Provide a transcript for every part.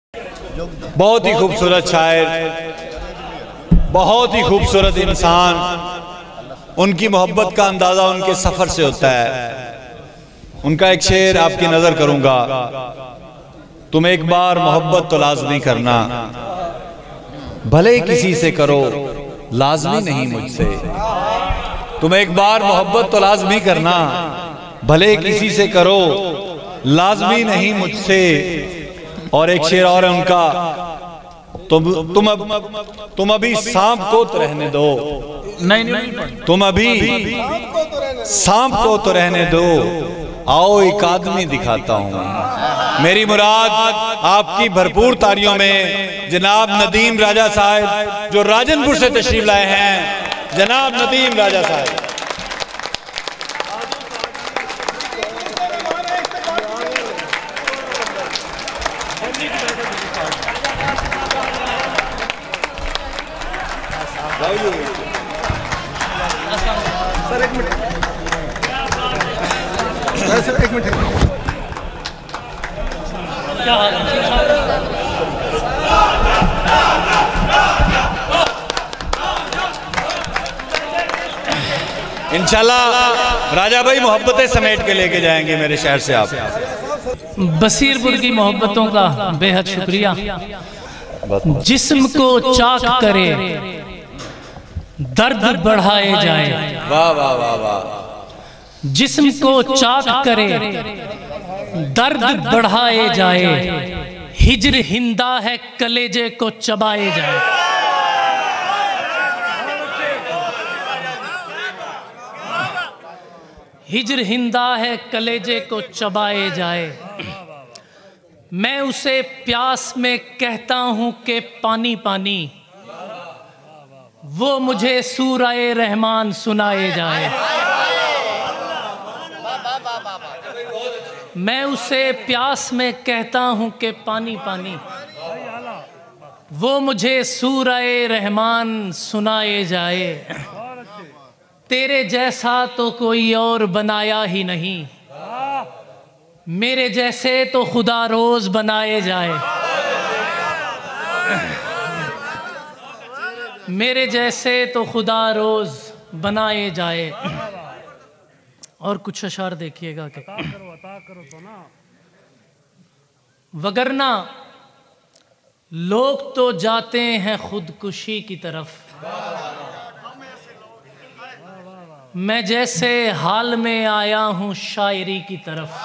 बहुत ही खूबसूरत शायर, बहुत ही खूबसूरत इंसान, उनकी मोहब्बत का अंदाज़ा उनके सफ़र से होता है। उनका एक शेर आपकी नज़र करूँगा। तुम एक बार मोहब्बत तो लाज़मी करना, भले किसी से करो लाज़मी नहीं मुझसे। तुम एक बार मोहब्बत तो लाज़मी करना, भले किसी से करो लाज़मी नहीं मुझसे। और एक शेर और है उनका, तुम अभी सांप को तो रहने दो, नहीं तुम अभी सांप को तो रहने दो, आओ एक आदमी दिखाता हूँ। मेरी मुराद आपकी भरपूर तालियों में जनाब नदीम राजा साहब, जो राजनपुर से तशरीफ लाए हैं। जनाब नदीम राजा साहब, सर एक मिनट, सर एक मिनट। क्या हाल है? इंशाल्लाह राजा भाई मोहब्बतें समेट के लेके जाएंगे मेरे शहर से। आप बसीरपुर की मोहब्बतों का बेहद शुक्रिया। जिस्म को चाक करे दर्द बढ़ाए जाए, वाह वाह वाह वाह। जिस्म को चाक करे दर्द बढ़ाए जाए, हिज्र हिंदा है कलेजे को चबाए जाए। हिज्र हिंदा है कलेजे को चबाए जाए। मैं उसे प्यास में कहता हूँ कि पानी पानी, वो मुझे सूरह रहमान सुनाए जाए। मैं उसे प्यास में कहता हूँ कि पानी पानी, वो मुझे सूरह रहमान सुनाए जाए। तेरे जैसा तो कोई और बनाया ही नहीं, मेरे जैसे तो खुदा रोज बनाए जाए। मेरे जैसे तो खुदा रोज बनाए जाए। और कुछ अशार देखिएगा कि वगरना लोग तो जाते हैं खुदकुशी की तरफ, मैं जैसे हाल में आया हूँ शायरी की तरफ।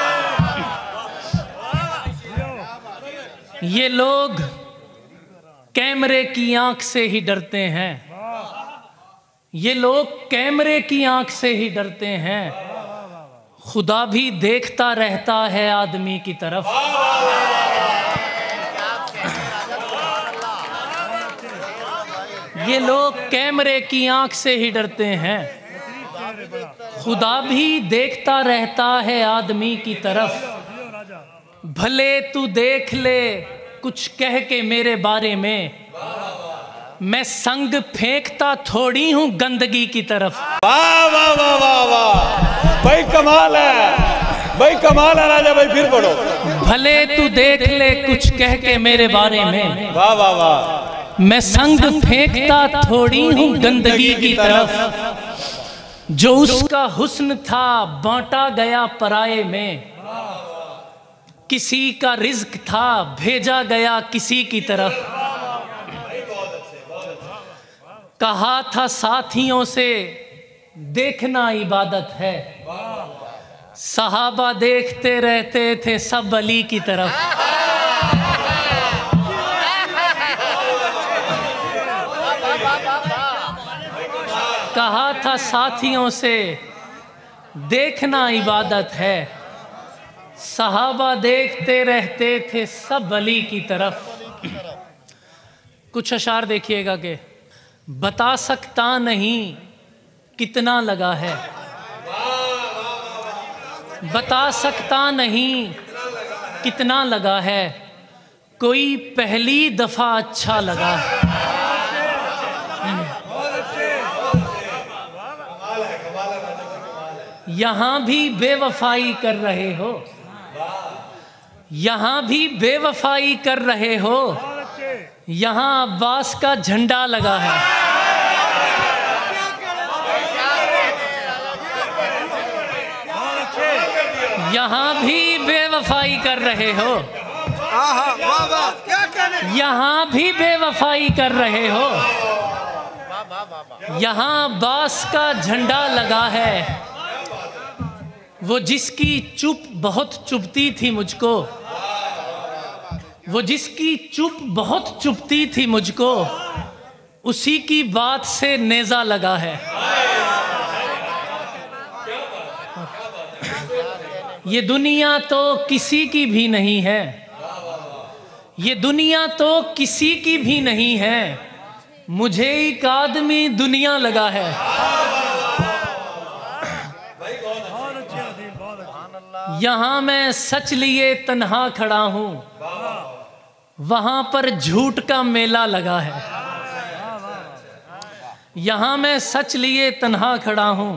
ये लोग कैमरे की आंख से ही डरते हैं, ये लोग कैमरे की आंख से ही डरते हैं, खुदा भी देखता रहता है आदमी की तरफ। ये लोग कैमरे की आंख से ही डरते हैं, खुदा भी देखता रहता है आदमी की तरफ। भले तू देख ले कुछ कह के मेरे बारे में, मैं संग फेंकता थोड़ी हूँ गंदगी की तरफ। वाह वाह वाह वाह वाह, भाई कमाल है, भाई कमाल है राजा भाई, फिर पढ़ो। भले तू देख ले कुछ कह के मेरे बारे में, वाह वाह वाह, मैं संग फेंकता थोड़ी हूँ गंदगी की तरफ। जो उसका हुस्न था बांटा गया पराये में, किसी का रिज्क था भेजा गया किसी की तरफ। कहा था साथियों से देखना इबादत है, सहाबा देखते रहते थे सब अली की तरफ। कहा था साथियों से देखना इबादत है, सहाबा देखते रहते थे सब अली की तरफ। कुछ अशार देखिएगा कि बता सकता नहीं कितना लगा है, बता सकता नहीं कितना लगा है, कोई पहली दफा अच्छा लगा है। यहाँ भी बेवफाई कर रहे हो, यहाँ भी बेवफाई कर रहे हो, यहाँ अब्बास का झंडा लगा है। यहाँ भी बेवफाई कर रहे हो, यहाँ भी बेवफाई कर रहे हो, यहाँ अब्बास का झंडा लगा है। वो जिसकी चुप बहुत चुभती थी मुझको, वो जिसकी चुप बहुत चुभती थी मुझको, उसी की बात से नेज़ा लगा है। ये दुनिया तो किसी की भी नहीं है, ये दुनिया तो किसी की भी नहीं है, मुझे एक आदमी दुनिया लगा है। यहाँ मैं सच लिए तन्हा खड़ा हूँ, वहाँ पर झूठ का मेला लगा है। यहाँ मैं सच लिए तन्हा खड़ा हूँ,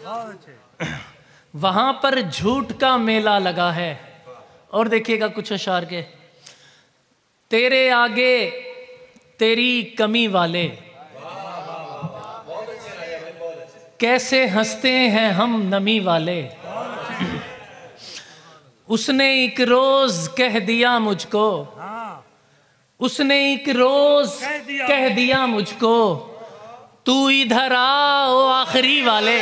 वहाँ पर झूठ का मेला लगा है। और देखिएगा कुछ अशार के, तेरे आगे तेरी कमी वाले कैसे हंसते हैं हम नमी वाले। उसने एक रोज कह दिया मुझको, उसने एक रोज कह दिया मुझको, तू इधर आ ओ आखिरी वाले।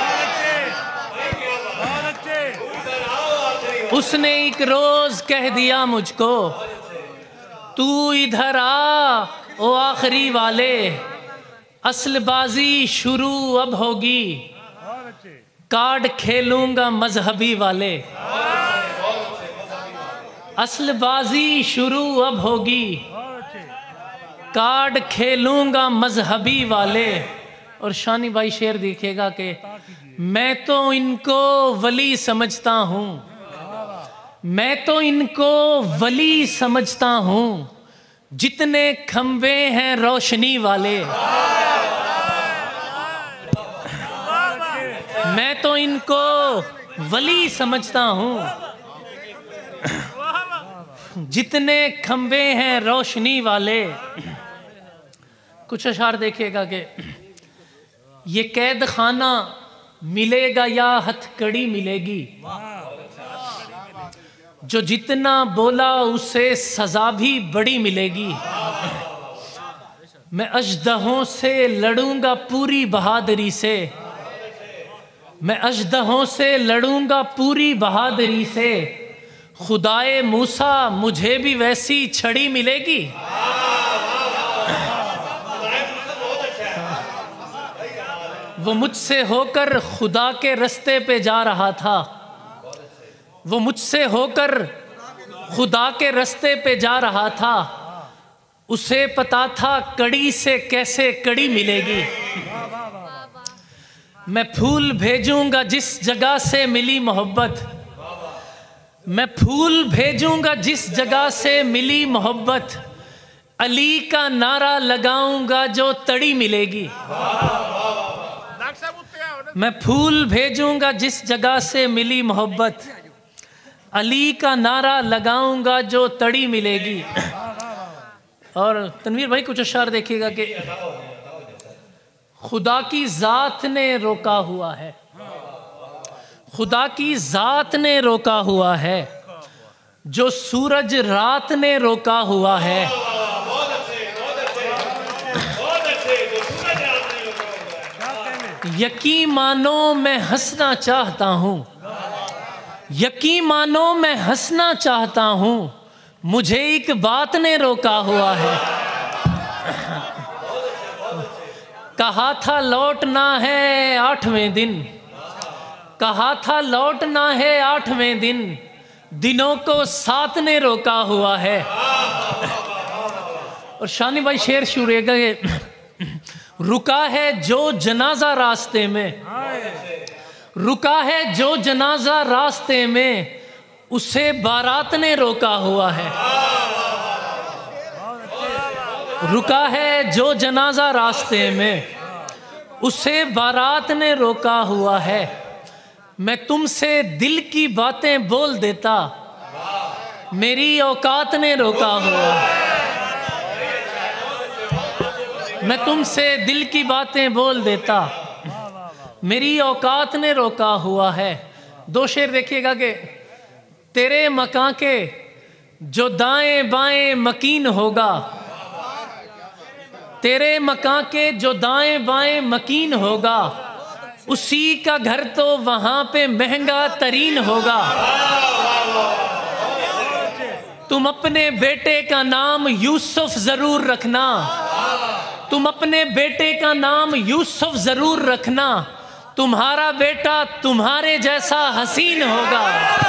उसने एक रोज कह दिया मुझको, तू इधर आ ओ आखिरी वाले। असल बाजी शुरू अब होगी, कार्ड खेलूंगा मजहबी वाले। असल बाजी शुरू अब होगी, कार्ड खेलूंगा मजहबी वाले। और शानी भाई शेर दिखेगा कि मैं तो इनको वली समझता हूँ, मैं तो इनको वली समझता हूँ, जितने खंबे हैं रोशनी वाले। मैं तो इनको वली समझता हूँ, जितने खंबे हैं रोशनी वाले। कुछ अशार देखिएगा कि ये कैद खाना मिलेगा या हथकड़ी मिलेगी, जो जितना बोला उसे सजा भी बड़ी मिलेगी। मैं अजदहों से लड़ूंगा पूरी बहादुरी से, मैं अजदहों से लड़ूंगा पूरी बहादुरी से। खुदाए मूसा मुझे भी वैसी छड़ी मिलेगी। वो मुझसे होकर खुदा के रास्ते पे जा रहा था, वो मुझसे होकर खुदा के रास्ते पे जा रहा था, उसे पता था कड़ी से कैसे कड़ी मिलेगी। मैं फूल भेजूंगा जिस जगह से मिली मोहब्बत, मैं फूल भेजूंगा जिस जगह से मिली मोहब्बत। अली का नारा लगाऊंगा जो तड़ी मिलेगी। मैं फूल भेजूंगा जिस जगह से मिली मोहब्बत, अली का नारा लगाऊंगा जो तड़ी मिलेगी। और तनवीर भाई कुछ अशार देखिएगा कि खुदा की जात ने रोका हुआ है, खुदा की जात ने रोका हुआ है, जो सूरज रात ने रोका हुआ है। यकीन मानो मैं हंसना चाहता हूँ, यकीन मानो मैं हंसना चाहता हूँ, मुझे एक बात ने रोका हुआ है। कहा था लौटना है 8वें दिन, कहा था लौटना है 8वें दिन, दिनों को 7 ने रोका हुआ है। और शानी भाई शेर शुरेगा, रुका है जो जनाजा रास्ते में, रुका है जो जनाजा रास्ते में, उसे बारात ने रोका हुआ है। रुका है जो जनाजा रास्ते में, उसे बारात ने रोका हुआ है। मैं तुमसे दिल की बातें बोल देता, मेरी औकात ने रोका हुआ। मैं तुमसे दिल की बातें बोल देता, मेरी औकात ने रोका हुआ है। दो शेर देखिएगा कि तेरे मकान के जो दाएं बाएं मकीन होगा, तेरे मकान के जो दाएं बाएं मकीन होगा, उसी का घर तो वहां पे महंगा तरीन होगा। तुम अपने बेटे का नाम यूसुफ जरूर रखना, तुम अपने बेटे का नाम यूसुफ जरूर रखना, तुम्हारा बेटा तुम्हारे जैसा हसीन होगा।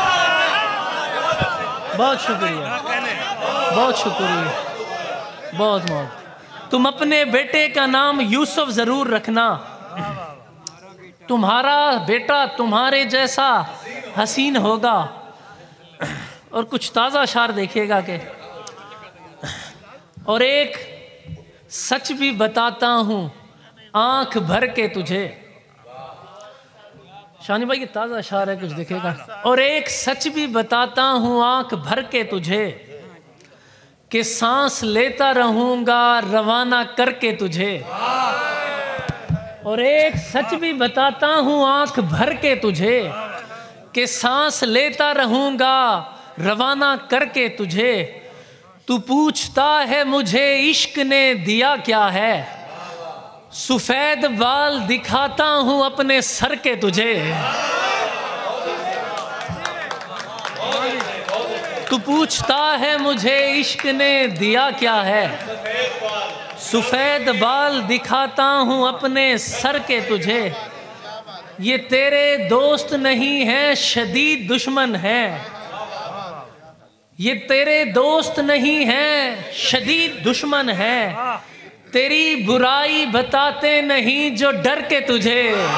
बहुत शुक्रिया, बहुत शुक्रिया, बहुत बहुत। तुम अपने बेटे का नाम यूसुफ जरूर रखना, तुम्हारा बेटा तुम्हारे जैसा हसीन होगा। और कुछ ताज़ा शार देखिएगा कि और एक सच भी बताता हूँ आंख भर के तुझे। शानी भाई ये ताज़ा शार है, कुछ दिखेगा। और एक सच भी बताता हूँ आंख भर के तुझे, कि सांस लेता रहूँगा रवाना करके तुझे। और एक सच भी बताता हूँ आंख भर के तुझे, कि सांस लेता रहूँगा रवाना करके तुझे। तू पूछता है मुझे इश्क ने दिया क्या है, सफेद बाल दिखाता हूँ अपने सर के तुझे। तू पूछता है मुझे इश्क ने दिया क्या है, सफेद बाल दिखाता हूँ अपने सर के तुझे। ये तेरे दोस्त नहीं हैं शदीद दुश्मन हैं, ये तेरे दोस्त नहीं हैं शदीद दुश्मन हैं। तेरी बुराई बताते नहीं जो डर के तुझे।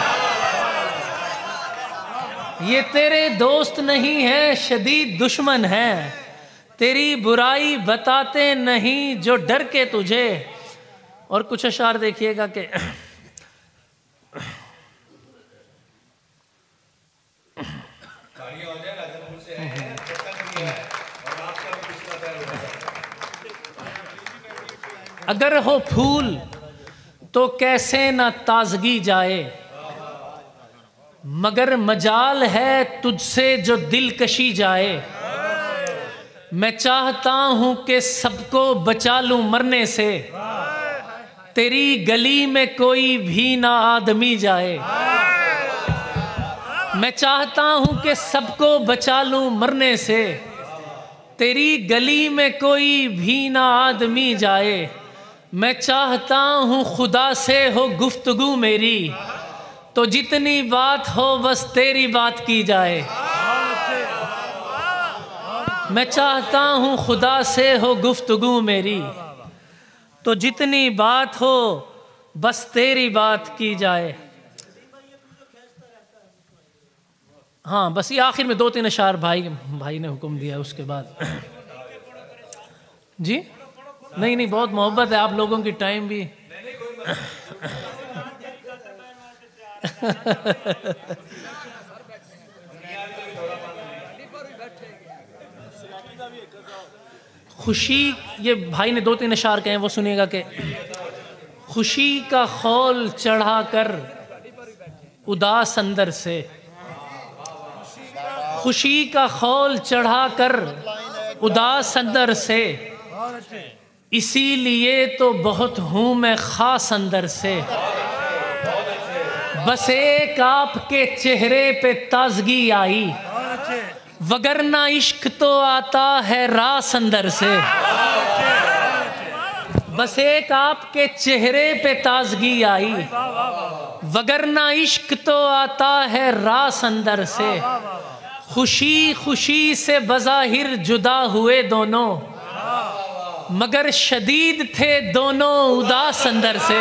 ये तेरे दोस्त नहीं हैं शदीद दुश्मन हैं, तेरी बुराई बताते नहीं जो डर के तुझे। और कुछ अशार देखिएगा कि अगर हो फूल तो कैसे न ताजगी जाए, मगर मजाल है तुझसे जो दिलकशी जाए। मैं चाहता हूं कि सबको बचा लूं मरने से, तेरी गली में कोई भी ना आदमी जाए। मैं चाहता हूं कि सबको बचा लूं मरने से, तेरी गली में कोई भी ना आदमी जाए। मैं चाहता हूँ खुदा से हो गुफ्तगू मेरी, तो जितनी बात हो बस तेरी बात की जाए। मैं चाहता हूँ खुदा से हो गुफ्तगू मेरी, तो जितनी बात हो बस तेरी बात की जाए। हाँ बस ये आखिर में 2-3 अशार भाई ने हुक्म दिया, उसके बाद जी नहीं बहुत मोहब्बत है आप लोगों की, टाइम भी खुशी, ये भाई ने 2-3 अशार कहे वो सुनिएगा कि खुशी का खौल चढ़ाकर उदास अंदर से, खुशी का खौल चढ़ाकर उदास अंदर से, इसीलिए तो बहुत हूँ मैं खास अंदर से। बस एक आपके चेहरे पे ताजगी आई, वगरना इश्क तो आता है रास अंदर से। बस एक आपके चेहरे पे ताजगी आई, वगरना इश्क तो आता है रास अंदर से। खुशी खुशी से बज़ाहिर जुदा हुए दोनों, मगर शदीद थे दोनों उदास अंदर से।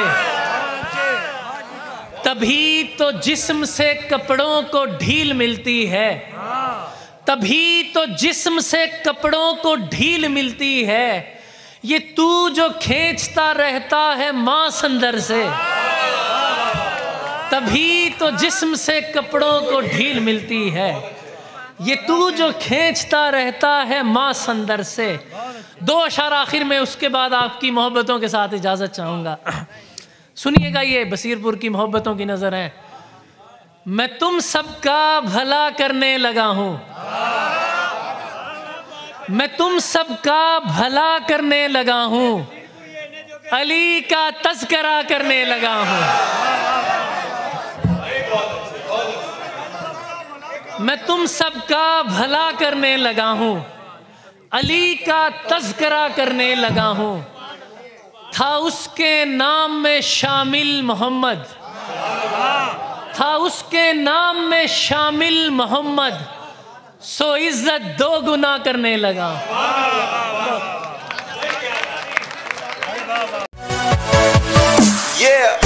तभी तो जिस्म से कपड़ों को ढील मिलती है, तभी तो जिस्म से कपड़ों को ढील मिलती है। ये तू जो खींचता रहता है मांस अंदर से, तभी तो जिस्म से कपड़ों को ढील मिलती है। ये तू जो खींचता रहता है माँ संदर से। 2 अशार आखिर में, उसके बाद आपकी मोहब्बतों के साथ इजाज़त चाहूँगा। सुनिएगा, ये बसीरपुर की मोहब्बतों की नज़र है। मैं तुम सबका भला करने लगा हूँ, मैं तुम सबका भला करने लगा हूँ, अली का तज़किरा करने लगा हूँ। मैं तुम सबका भला करने लगा हूँ, अली का तज़किरा करने लगा हूँ। था उसके नाम में शामिल मोहम्मद, था उसके नाम में शामिल मोहम्मद, सो इज्जत 2 गुना करने लगा। Yeah.